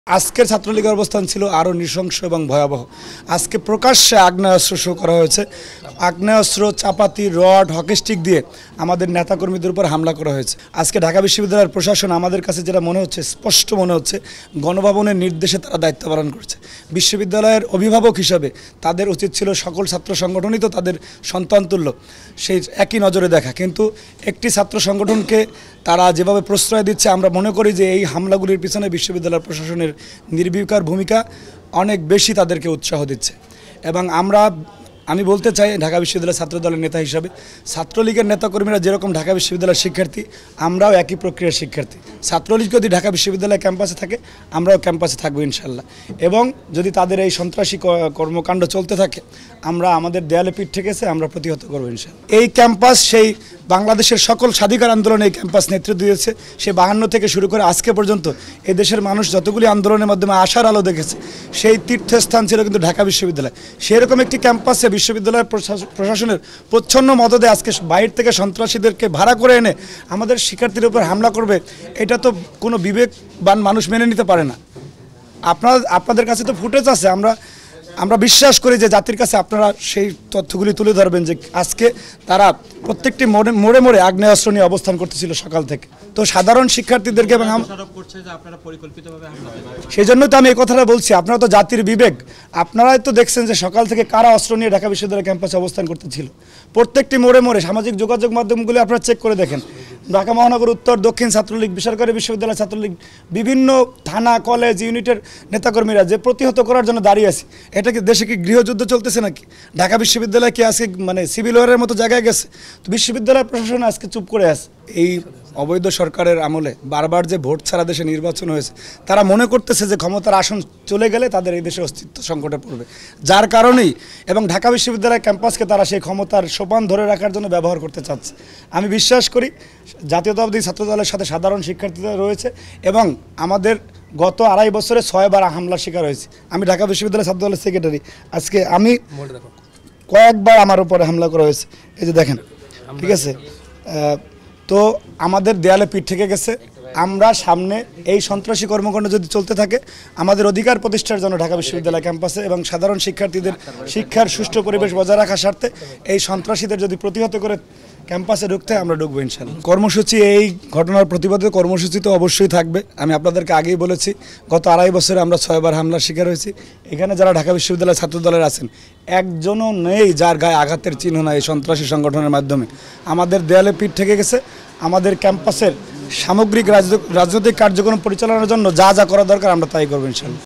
আজকের ছাত্রলীগের অবস্থান ছিল আরও নৃশংস এবং ভয়াবহ। আজকে প্রকাশ্যে আগ্নেয়াস্ত্র শো করা হয়েছে। আগ্নেয়াস্ত্র, চাপাতি, রড, হকি স্টিক দিয়ে আমাদের নেতাকর্মীদের উপর হামলা করা হয়েছে। আজকে ঢাকা বিশ্ববিদ্যালয়ের প্রশাসন আমাদের কাছে যেটা মনে হচ্ছে, স্পষ্ট মনে হচ্ছে, গণভবনের নির্দেশে তারা দায়িত্ব পালন করছে। বিশ্ববিদ্যালয়ের অভিভাবক হিসাবে তাদের উচিত ছিল সকল ছাত্র সংগঠনই তো তাদের সন্তানতুল্য, সেই একই নজরে দেখা। কিন্তু একটি ছাত্র সংগঠনকে তারা যেভাবে প্রশ্রয় দিচ্ছে, আমরা মনে করি যে এই হামলাগুলির পিছনে বিশ্ববিদ্যালয় প্রশাসনের নির্বিকার ভূমিকা অনেক বেশি তাদেরকে উৎসাহ দিচ্ছে। এবং আমি বলতে চাই ঢাকা বিশ্ববিদ্যালয় ছাত্রদলের নেতা হিসাবে, ছাত্রলীগের নেতাকর্মীরা যেরকম ঢাকা বিশ্ববিদ্যালয়ের শিক্ষার্থী, আমরাও একই প্রক্রিয়ার শিক্ষার্থী। ছাত্রলীগ যদি ঢাকা বিশ্ববিদ্যালয় ক্যাম্পাসে থাকে, আমরাও ক্যাম্পাসে থাকবো ইনশাল্লাহ। এবং যদি তাদের এই সন্ত্রাসী কর্মকাণ্ড চলতে থাকে, আমরা আমাদের দেয়ালে পিঠ ঠেকেছে, আমরা প্রতিহত করবো ইনশাল্লাহ। এই ক্যাম্পাস সেই বাংলাদেশের সকল স্বাধিকার আন্দোলনে এই ক্যাম্পাস নেতৃত্ব দিয়েছে। সে 52 থেকে শুরু করে আজকে পর্যন্ত এই দেশের মানুষ যতগুলি আন্দোলনের মাধ্যমে আশার আলো দেখেছে, সেই তীর্থস্থান ছিল কিন্তু ঢাকা বিশ্ববিদ্যালয়। সেরকম একটি ক্যাম্পাসে বিশ্ববিদ্যালয়ের প্রশাসনের প্রচ্ছন্ন মদদে আজকে বাইরে থেকে সন্ত্রাসীদেরকে ভাড়া করে এনে আমাদের শিক্ষার্থীদের উপর হামলা করবে, এটা তো কোনো বিবেকবান মানুষ মেনে নিতে পারে না। আপনাদের কাছে তো ফুটেজ আছে, আমরা বিশ্বাস করি যে জাতির কাছে আপনারা সেই তথ্যগুলি তুলে ধরবেন যে আজকে তারা প্রত্যেকটি মোড়ে মোড়ে আগ্নেয়াস্ত্র নিয়ে অবস্থান করতেছিল সকাল থেকে। তো সাধারণ শিক্ষার্থীদেরকে এবং সেই জন্য তো আমি এই কথাটা বলছি, আপনারা তো জাতির বিবেক, আপনারাই তো দেখছেন যে সকাল থেকে কারা অস্ত্র নিয়ে ঢাকা বিশ্ববিদ্যালয় ক্যাম্পাসে অবস্থান করতেছিল। প্রত্যেকটি মোড়ে মোড়ে সামাজিক যোগাযোগ মাধ্যমগুলি আপনারা চেক করে দেখেন। ঢাকা মহানগর উত্তর, দক্ষিণ ছাত্রলীগ, বেসরকারি বিশ্ববিদ্যালয় ছাত্রলীগ, বিভিন্ন থানা, কলেজ, ইউনিটের নেতাকর্মীরা যে প্রতিহত করার জন্য দাঁড়িয়ে আছে। এটা কি দেশে কি গৃহযুদ্ধ চলতেছে নাকি? ঢাকা বিশ্ববিদ্যালয় কি আজকে সিভিল ওয়ারের মতো জায়গায় গেছে? তো বিশ্ববিদ্যালয় প্রশাসন আজকে চুপ করে আছে। এই অবৈধ সরকারের আমলে বারবার যে ভোট ছাড়া দেশে নির্বাচন হয়েছে, তারা মনে করতেছে যে ক্ষমতার আসন চলে গেলে তাদের এই দেশে অস্তিত্ব সংকটে পড়বে, যার কারণেই এবং ঢাকা বিশ্ববিদ্যালয় ক্যাম্পাসকে তারা সেই ক্ষমতার সোপান ধরে রাখার জন্য ব্যবহার করতে চাচ্ছে। আমি বিশ্বাস করি জাতীয়তাবাদী ছাত্রদলের সাথে সাধারণ শিক্ষার্থীরা রয়েছে এবং আমাদের গত 2.5 বছরে 6 বার হামলার শিকার হয়েছে। আমি ঢাকা বিশ্ববিদ্যালয় ছাত্রদলের সেক্রেটারি, আজকে আমি কয়েকবার আমার উপরে হামলা করা হয়েছে, এই যে দেখেন, ঠিক আছে। তো আমাদের দেয়ালে পিঠ থেকে গেছে। আমরা সামনে এই সন্ত্রাসী কর্মকাণ্ড যদি চলতে থাকে, আমাদের অধিকার প্রতিষ্ঠার জন্য ঢাকা বিশ্ববিদ্যালয় ক্যাম্পাসে এবং সাধারণ শিক্ষার্থীদের শিক্ষার সুষ্ঠু পরিবেশ বজায় রাখার স্বার্থে এই সন্ত্রাসীদের যদি প্রতিহত করে ক্যাম্পাসে ঢুকতে আমরা ঢুকবো ইনশাআল্লাহ। কর্মসূচি, এই ঘটনার প্রতিবাদে কর্মসূচি তো অবশ্যই থাকবে। আমি আপনাদেরকে আগেই বলেছি, গত 2.5 বছরে আমরা 6 বার হামলার শিকার হয়েছি। এখানে যারা ঢাকা বিশ্ববিদ্যালয় ছাত্রদলের আছেন, একজনও নেই যার গায়ে আঘাতের চিহ্ন নাই। এই সন্ত্রাসী সংগঠনের মাধ্যমে আমাদের দেয়ালে পিঠ থেকে গেছে। আমাদের ক্যাম্পাসের সামগ্রিক রাজনৈতিক কার্যক্রম পরিচালনার জন্য যা যা করা দরকার আমরা তাই করবো ইনশাআল্লাহ।